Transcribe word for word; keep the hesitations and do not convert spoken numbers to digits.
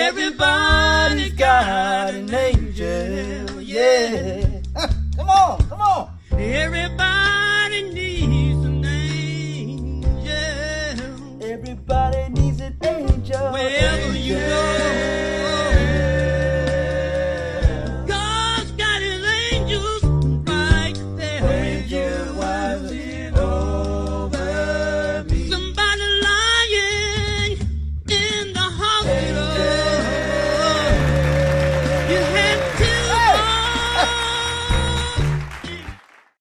Everybody's got an angel, yeah. Come on, come on. Everybody needs an angel. Everybody needs an angel. Wherever you go, God's got his angels right there. Angel,